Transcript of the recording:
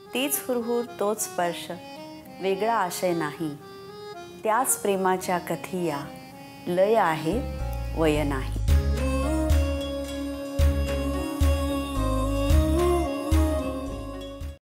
तीच हुरहुर तोच स्पर्श, वेगळा आशय नाही, त्याच प्रेमाच्या कथिया, लय आहे वय नाही.